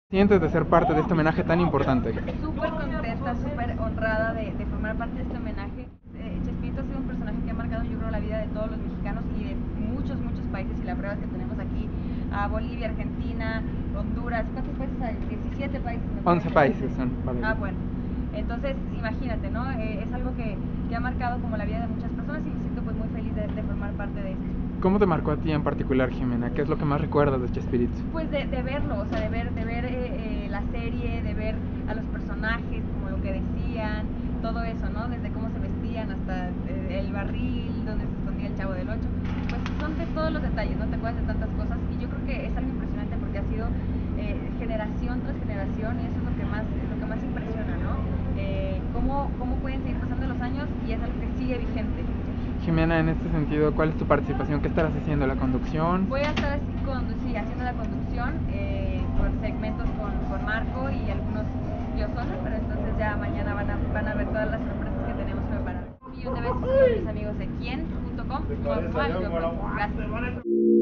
Sientes de ser parte de este homenaje tan importante? Súper contenta, súper honrada de formar parte de este homenaje. Chespirito ha sido un personaje que ha marcado, yo creo, la vida de todos los mexicanos y de muchos, muchos países, y la prueba es que tenemos aquí a Bolivia, Argentina, Honduras. ¿Cuántos países hay? 17 países. 11 países son para Ah, bueno. Entonces, imagínate, ¿no? Es algo que ha marcado como la vida de muchas personas y me siento pues muy feliz de formar parte de esto. ¿Cómo te marcó a ti en particular, Jimena? ¿Qué es lo que más recuerdas de Chespirito? Pues de verlo, o sea, de ver la serie, de ver a los personajes, como lo que decían, todo eso, ¿no? Desde cómo se vestían hasta el barril, donde se escondía el Chavo del Ocho. Pues son de todos los detalles, ¿no? Te acuerdas de tantas cosas y yo creo que es algo impresionante porque ha sido generación tras generación y eso es lo que más impresiona, ¿no? Cómo pueden seguir pasando los años y es algo que sigue vigente. Jimena, en este sentido, ¿cuál es tu participación? ¿Qué estarás haciendo? ¿La conducción? Voy a estar haciendo la conducción por segmentos con Marco y algunos yo sola, pero entonces ya mañana van a ver todas las sorpresas que tenemos preparadas. Un millón de veces con mis amigos de quién.com. Gracias.